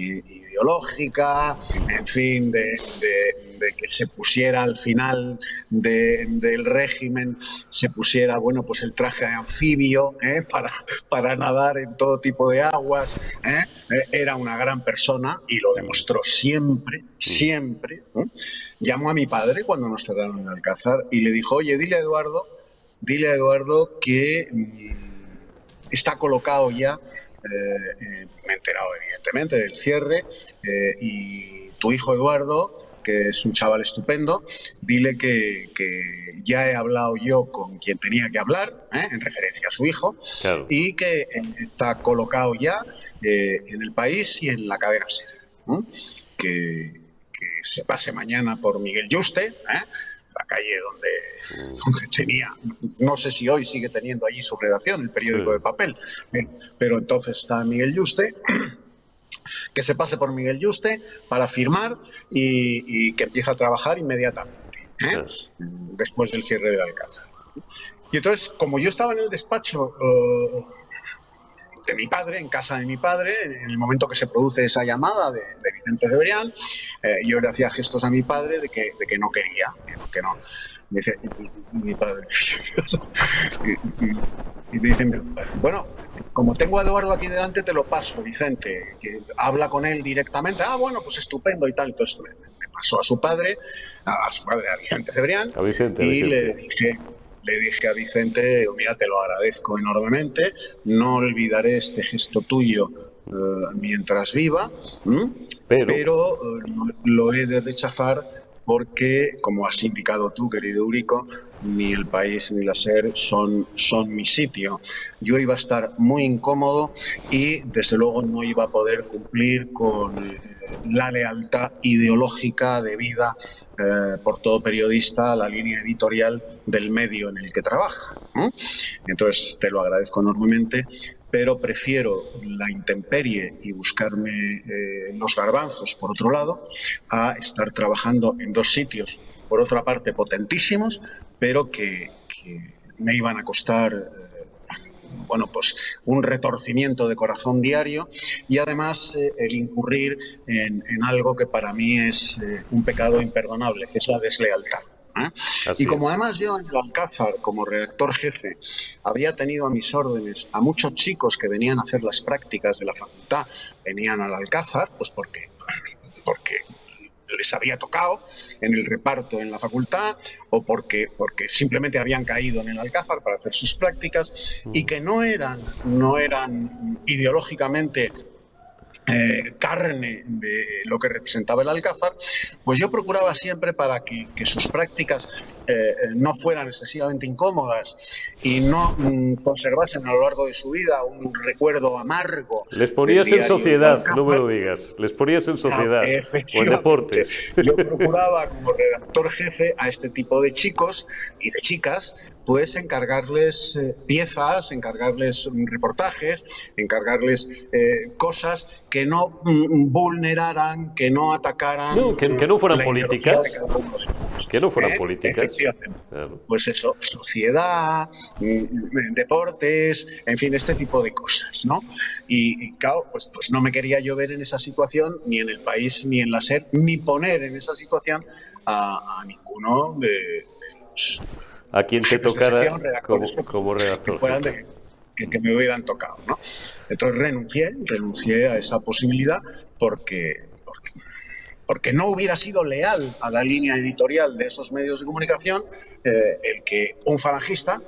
ideológica, en fin, de que se pusiera al final del régimen, se pusiera, bueno, pues el traje anfibio, para nadar en todo tipo de aguas, era una gran persona y lo demostró siempre, ¿no? Llamó a mi padre cuando nos cerraron el Alcázar y le dijo, oye, dile a Eduardo que está colocado ya, me he enterado evidentemente del cierre, y tu hijo Eduardo, que es un chaval estupendo, dile que ya he hablado yo con quien tenía que hablar, en referencia a su hijo, claro, y que está colocado ya en el país y en la cadena SER, que se pase mañana por Miguel Yuste, la calle donde tenía, no sé si hoy sigue teniendo allí su redacción, el periódico de papel, pero entonces está Miguel Yuste, que se pase por Miguel Yuste para firmar y que empiece a trabajar inmediatamente, después del cierre del Alcázar. Y entonces, como yo estaba en el despacho de mi padre, en casa de mi padre, en el momento que se produce esa llamada de Vicente Cebrián, yo le hacía gestos a mi padre de que no quería, que no. Me dice mi padre, y me dice, bueno, como tengo a Eduardo aquí delante, te lo paso, Vicente, que habla con él directamente. Ah, bueno, pues estupendo y tal. Entonces me pasó a su padre, a Vicente Cebrián, y le dije a Vicente, mira, te lo agradezco enormemente, no olvidaré este gesto tuyo mientras viva, pero lo he de rechazar porque, como has indicado tú, querido Eurico, ni el país ni la SER son mi sitio. Yo iba a estar muy incómodo y, desde luego, no iba a poder cumplir con la lealtad ideológica debida por todo periodista a la línea editorial del medio en el que trabaja. Entonces, te lo agradezco enormemente, pero prefiero la intemperie y buscarme los garbanzos, por otro lado, a estar trabajando en dos sitios, por otra parte, potentísimos, pero que me iban a costar bueno, pues un retorcimiento de corazón diario y además el incurrir en algo que para mí es un pecado imperdonable, que es la deslealtad. Y como además yo en el Alcázar, como redactor jefe, había tenido a mis órdenes a muchos chicos que venían a hacer las prácticas de la facultad, venían al Alcázar, pues porque les había tocado en el reparto en la facultad o porque simplemente habían caído en el Alcázar para hacer sus prácticas y que no eran ideológicamente carne de lo que representaba el Alcázar, pues yo procuraba siempre para que sus prácticas no fueran excesivamente incómodas y no conservasen a lo largo de su vida un recuerdo amargo. Les ponías en sociedad, no me lo digas, les ponías en sociedad o en deportes. Yo procuraba como redactor jefe a este tipo de chicos y de chicas pues encargarles piezas, encargarles reportajes, encargarles cosas que no vulneraran, que no atacaran... No, que no fueran políticas. Que no fueran políticas. Claro. Pues eso, sociedad, deportes, en fin, este tipo de cosas, ¿no? Y claro, pues no me quería yo ver en esa situación, ni en El País, ni en la SER, ni poner en esa situación a ninguno de los... A quien te tocara como redactor. Que me hubieran tocado, ¿no? Entonces renuncié a esa posibilidad porque no hubiera sido leal a la línea editorial de esos medios de comunicación el que un falangista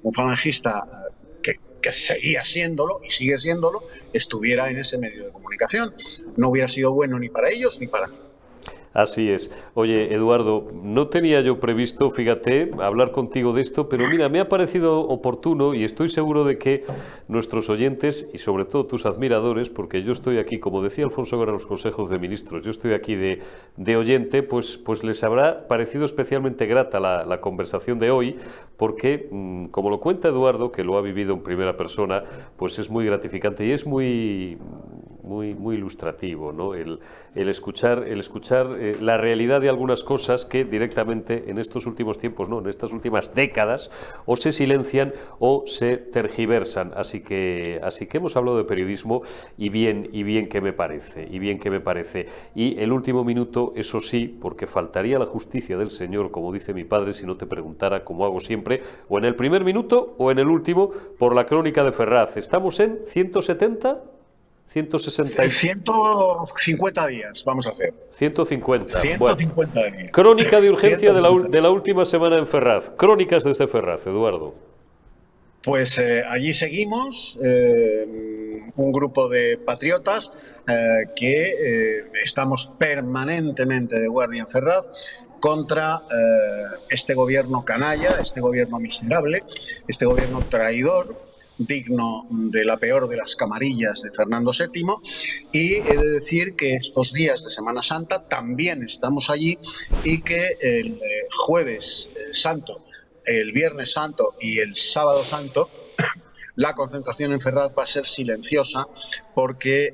que seguía siéndolo y sigue siéndolo, estuviera en ese medio de comunicación. No hubiera sido bueno ni para ellos ni para mí. Así es. Oye, Eduardo, no tenía yo previsto, fíjate, hablar contigo de esto, pero mira, me ha parecido oportuno y estoy seguro de que nuestros oyentes y sobre todo tus admiradores, porque yo estoy aquí, como decía Alfonso Guerra en los consejos de ministros, yo estoy aquí de oyente, pues les habrá parecido especialmente grata la conversación de hoy, porque, como lo cuenta Eduardo, que lo ha vivido en primera persona, pues es muy gratificante y es muy ilustrativo, ¿no? El escuchar la realidad de algunas cosas que directamente en estos últimos tiempos, no, en estas últimas décadas, o se silencian o se tergiversan. Así que hemos hablado de periodismo y bien que me parece, y el último minuto, eso sí, porque faltaría la justicia del Señor, como dice mi padre, si no te preguntara, como hago siempre, o en el primer minuto o en el último, por la crónica de Ferraz. ¿Estamos en 170? 160 150 días vamos a hacer. 150. 150 días. Crónica de urgencia de la última semana en Ferraz. Crónicas desde Ferraz, Eduardo. Pues allí seguimos, un grupo de patriotas que estamos permanentemente de guardia en Ferraz contra este gobierno canalla, este gobierno miserable, este gobierno traidor, digno de la peor de las camarillas de Fernando VII, y he de decir que estos días de Semana Santa también estamos allí y que el jueves santo, el viernes santo y el sábado santo la concentración en Ferraz va a ser silenciosa porque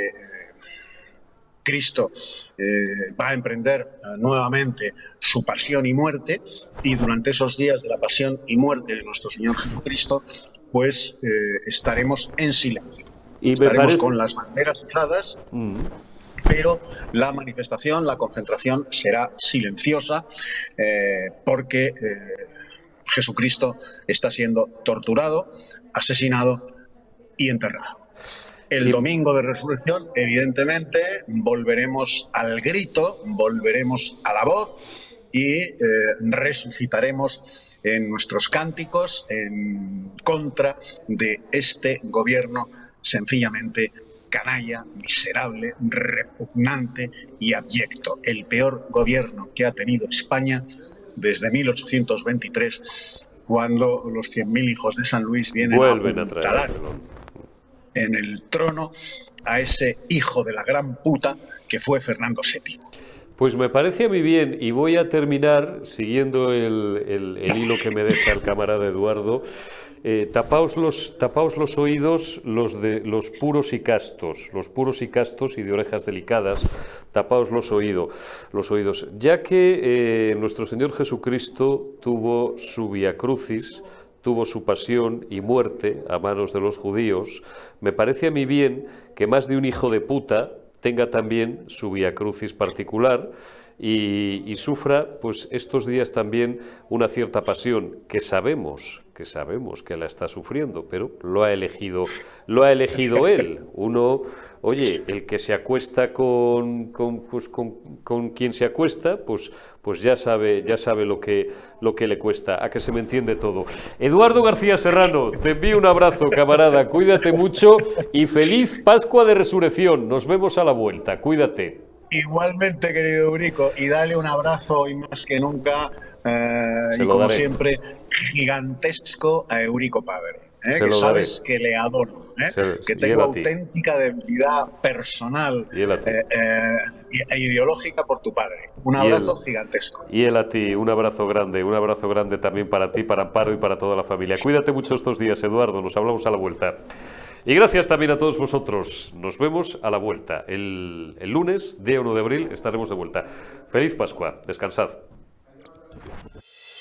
Cristo va a emprender nuevamente su pasión y muerte, y durante esos días de la pasión y muerte de nuestro Señor Jesucristo pues estaremos en silencio. Estaremos con las banderas izadas, pero la manifestación, la concentración será silenciosa porque Jesucristo está siendo torturado, asesinado y enterrado. El domingo de resurrección, evidentemente, volveremos al grito, volveremos a la voz y resucitaremos en nuestros cánticos en contra de este gobierno sencillamente canalla, miserable, repugnante y abyecto. El peor gobierno que ha tenido España desde 1823, cuando los 100.000 hijos de San Luis vienen a instalar en el trono a ese hijo de la gran puta que fue Fernando VII. Pues me parece a mí bien, y voy a terminar siguiendo el hilo que me deja el camarada Eduardo. Tapaos los oídos, los puros y castos, y de orejas delicadas, tapaos los oídos, ya que nuestro Señor Jesucristo tuvo su Vía Crucis, tuvo su pasión y muerte a manos de los judíos. Me parece a mí bien que más de un hijo de puta tenga también su Vía Crucis particular y sufra pues estos días también una cierta pasión que sabemos que la está sufriendo, pero lo ha elegido él. Uno, oye, el que se acuesta con quien se acuesta, pues ya sabe lo que le cuesta. A que se me entiende todo. Eduardo García Serrano, te envío un abrazo, camarada. Cuídate mucho y feliz Pascua de Resurrección. Nos vemos a la vuelta. Cuídate. Igualmente, querido Eurico, y dale un abrazo hoy más que nunca, y como daré. siempre, gigantesco a Eurico padre, Se que lo sabes daré. que le adoro, que Y tengo él a ti. auténtica debilidad personal Y él a ti. e ideológica por tu padre. Un Y abrazo él. gigantesco. Y él a ti, un abrazo grande también para ti, para Amparo y para toda la familia. Cuídate mucho estos días, Eduardo, nos hablamos a la vuelta. Y gracias también a todos vosotros. Nos vemos a la vuelta. El lunes, día 1 de abril, estaremos de vuelta. Feliz Pascua. Descansad.